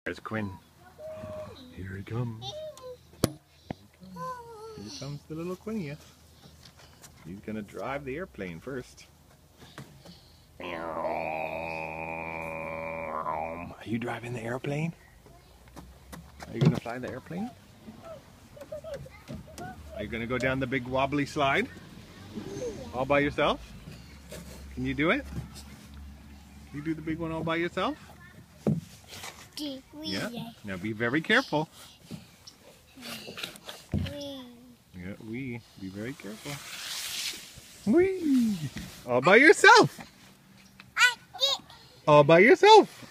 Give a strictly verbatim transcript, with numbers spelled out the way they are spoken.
There's Quinn. Here he comes. Here comes the little Quinny. He's gonna drive the airplane first. Are you driving the airplane? Are you gonna fly the airplane? Are you gonna go down the big wobbly slide? All by yourself? Can you do it? Can you do the big one all by yourself? Yeah. Now be very careful. Yeah, wee. Be very careful. Wee. All by yourself. All by yourself.